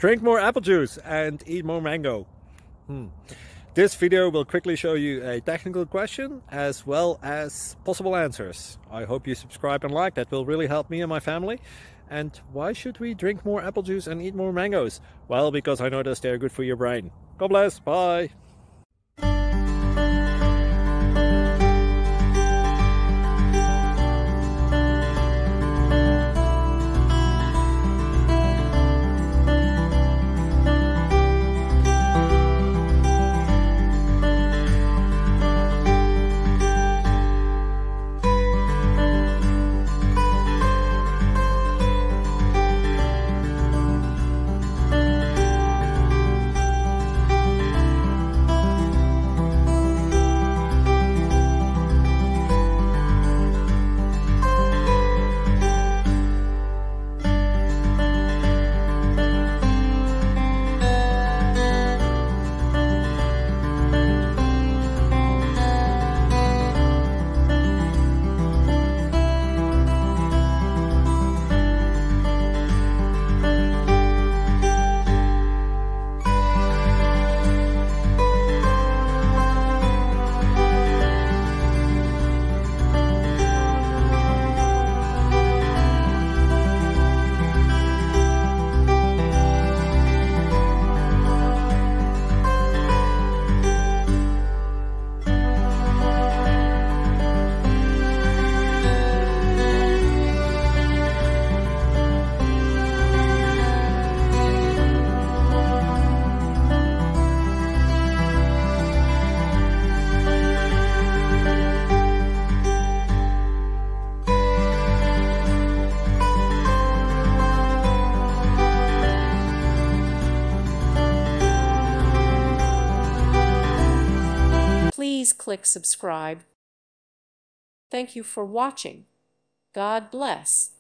Drink more apple juice and eat more mango. This video will quickly show you a technical question as well as possible answers. I hope you subscribe and like, that will really help me and my family. And why should we drink more apple juice and eat more mangoes? Well, because I noticed they're good for your brain. God bless, bye! Please click subscribe. Thank you for watching. God bless.